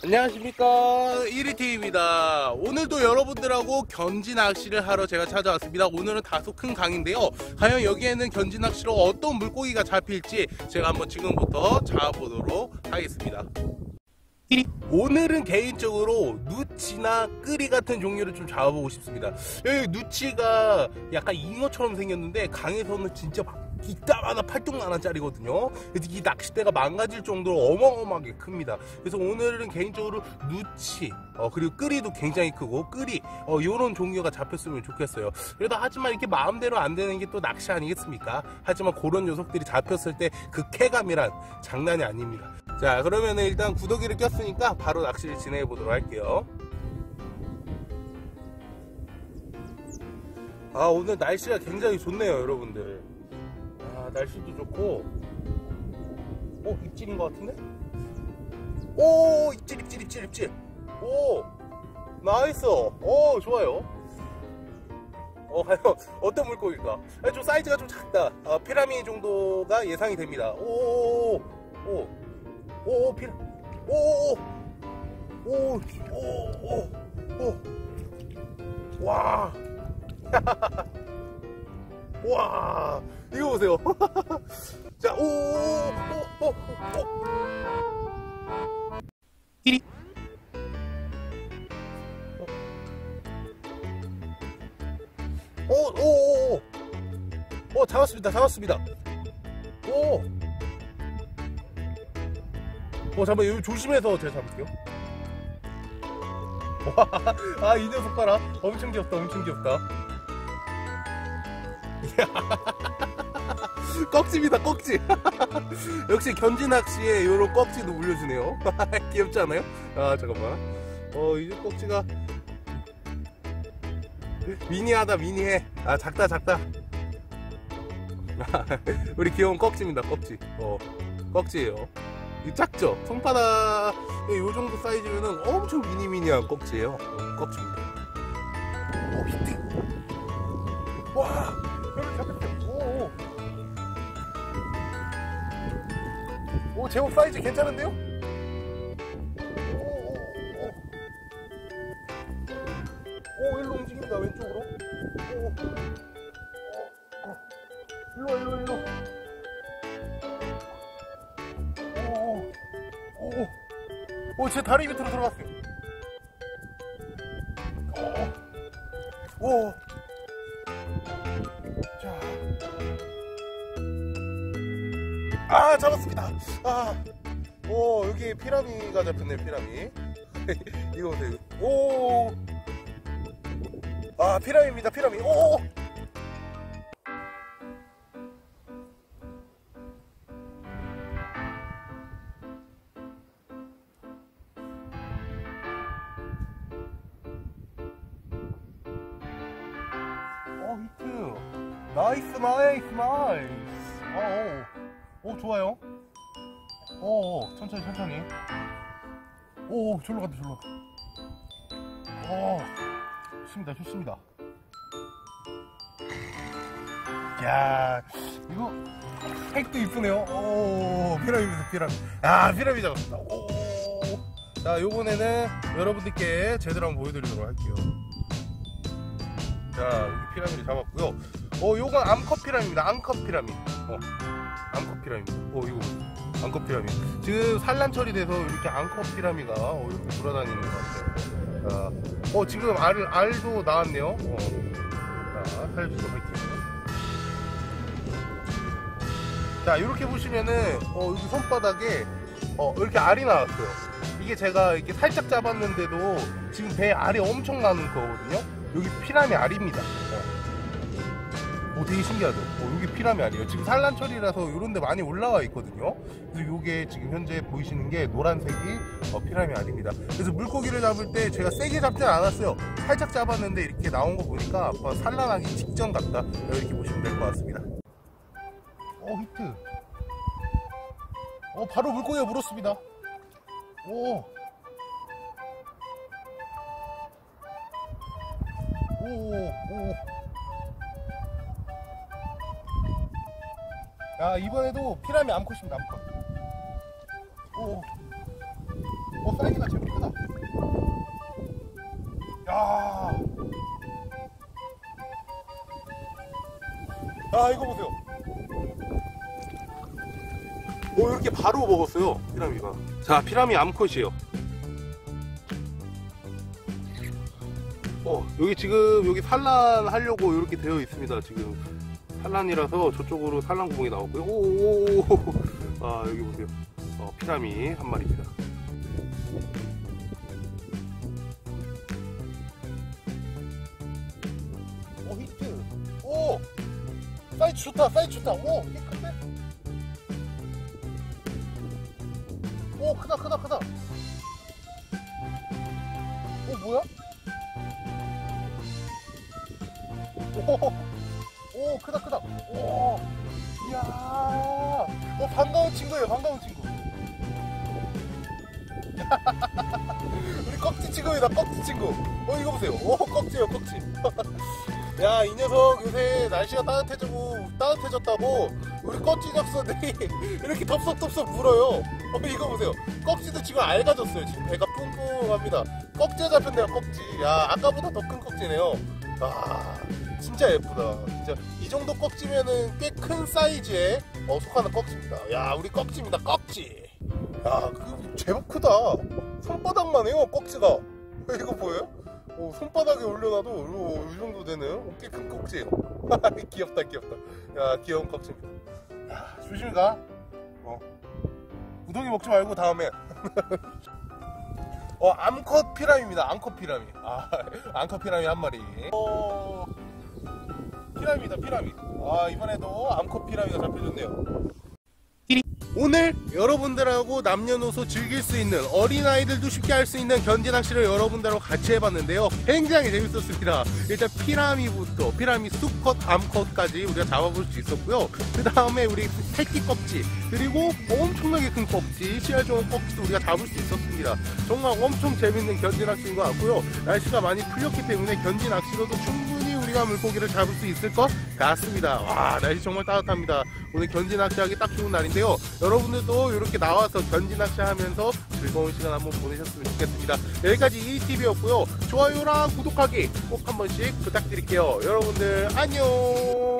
안녕하십니까, 1위TV입니다. 오늘도 여러분들하고 견지 낚시를 하러 제가 찾아왔습니다. 오늘은 다소 큰 강인데요, 과연 여기에는 견지 낚시로 어떤 물고기가 잡힐지 제가 한번 지금부터 잡아보도록 하겠습니다. 오늘은 개인적으로 누치나 끄리 같은 종류를 좀 잡아보고 싶습니다. 여기 누치가 약간 잉어처럼 생겼는데 강에서는 진짜 이따마다 팔뚝만한짜리거든요. 그래서 이 낚싯대가 망가질 정도로 어마어마하게 큽니다. 그래서 오늘은 개인적으로 누치 그리고 끄리도 굉장히 크고 끄리 요런 종류가 잡혔으면 좋겠어요. 그래도 하지만 이렇게 마음대로 안 되는 게 또 낚시 아니겠습니까? 하지만 그런 녀석들이 잡혔을 때 그 쾌감이란 장난이 아닙니다. 자, 그러면 일단 구더기를 꼈으니까 바로 낚시를 진행해 보도록 할게요. 오늘 날씨가 굉장히 좋네요, 여러분들. 날씨도 좋고. 입질인 것 같은데? 오, 입질. 오, 나이스. 좋아요. 과연 어떤 물고기일까? 좀 사이즈가 좀 작다. 피라미 정도가 예상이 됩니다. 와. 와, 이거 보세요. 자, 이리. 잡았습니다. 잠깐만, 여기 조심해서 제가 잡을게요. 와, 이 녀석 봐라. 엄청 귀엽다. 꺽지입니다, 꺽지. 역시 견지 낚시에 요런 꺽지도 물려주네요. 귀엽지 않아요? 잠깐만. 이제 꺽지가 미니해. 작다. 우리 귀여운 꺽지입니다, 꺽지. 꺽지예요. 이 작죠? 손바닥에 요 정도 사이즈면은 엄청 미니한 꺽지예요. 꺽지입니다. 히트. 와, 여기 잡혔어요. 제법 사이즈 괜찮은데요? 일로 움직입니다, 왼쪽으로. 일로. 제 다리 밑으로 들어갔어요. 자. 잡았습니다. 여기 피라미가 잡혔네, 피라미. 이거 보세요. 피라미입니다, 피라미. 히트. 나이스. 좋아요. 천천히. 절로 간다. 좋습니다. 야, 이거 색도 이쁘네요. 피라미입니다, 피라미. 피라미 잡았습니다. 자, 요번에는 여러분들께 제대로 한번 보여드리도록 할게요. 자, 여기 피라미를 잡았고요. 요건 암컷 피라미입니다. 암컷 피라미. 이거 암컷 피라미. 지금 산란 처리돼서 이렇게 암컷 피라미가 이렇게 돌아다니는 것 같아요. 지금 알도 나왔네요. 자, 살려주도록 할게요. 자, 이렇게 보시면은 여기 손바닥에 이렇게 알이 나왔어요. 이게 제가 이렇게 살짝 잡았는데도 지금 배에 알이 엄청 나는 거거든요. 여기 피라미 알입니다. 되게 신기하죠? 여기 피라미 알이에요. 지금 산란철이라서 이런데 많이 올라와 있거든요. 그래서 이게 지금 현재 보이시는 게 노란색이 피라미 알입니다. 그래서 물고기를 잡을 때 제가 세게 잡진 않았어요. 살짝 잡았는데 이렇게 나온 거 보니까 산란하기 직전 같다, 이렇게 보시면 될 것 같습니다. 히트. 바로 물고기가 물었습니다. 이번에도 피라미 암컷입니다, 암컷. 사이즈가 제법 크다. 야, 이거 보세요. 이렇게 바로 먹었어요, 피라미가. 자, 피라미 암컷이에요. 여기 지금 여기 산란하려고 이렇게 되어 있습니다. 지금 산란이라서 저쪽으로 산란 구멍이 나왔고요. 여기 보세요. 피라미 한 마리입니다. 히트. 사이즈 좋다, 사이즈 좋다. 이게 큰데? 크다. 뭐야? 크다. 이야. 반가운 친구예요, 반가운 친구. 우리 꺽지 친구입니다, 꺽지 친구. 이거 보세요. 꺽지예요, 꺽지. 야, 이 녀석 요새 날씨가 따뜻해졌다고 우리 꺽지 녀석들이 이렇게 덥석덥석 물어요. 이거 보세요. 꺽지도 지금 알가졌어요. 지금 배가 뿡뿡합니다. 꺽지가 잡혔네요, 꺽지. 야, 아까보다 더 큰 꺽지네요. 진짜 예쁘다. 진짜 이 정도 꺽지면은 꽤 큰 사이즈에 속하는 꺽지입니다. 야, 우리 꺽지입니다, 꺽지. 야, 제법 크다. 손바닥만 해요, 꺽지가. 이거 보여요? 손바닥에 올려놔도 이 정도 되네요. 꽤 큰 꺽지예요. 귀엽다. 야, 귀여운 꺽지입니다. 야, 조심히 가. 우동이 먹지 말고 다음에. 암컷 피라미입니다. 암컷 피라미. 암컷 피라미 한 마리. 피라미다, 피라미. 이번에도 암컷 피라미가 잡혀줬네요. 오늘 여러분들하고 남녀노소 즐길 수 있는, 어린아이들도 쉽게 할 수 있는 견지 낚시를 여러분들하고 같이 해봤는데요. 굉장히 재밌었습니다. 일단 피라미부터, 피라미 수컷, 암컷까지 우리가 잡아볼 수 있었고요. 그 다음에 우리 새끼 꺽지, 그리고 엄청나게 큰 꺽지, 씨알 좋은 꺽지도 우리가 잡을 수 있었습니다. 정말 엄청 재밌는 견지 낚시인 것 같고요. 날씨가 많이 풀렸기 때문에 견지 낚시로도 충분히 우리가 물고기를 잡을 수 있을 것 같습니다. 와, 날씨 정말 따뜻합니다. 오늘 견지 낚시하기 딱 좋은 날인데요. 여러분들도 이렇게 나와서 견지 낚시 하면서 즐거운 시간 한번 보내셨으면 좋겠습니다. 여기까지 이TV였고요. 좋아요랑 구독하기 꼭 한 번씩 부탁드릴게요. 여러분들 안녕.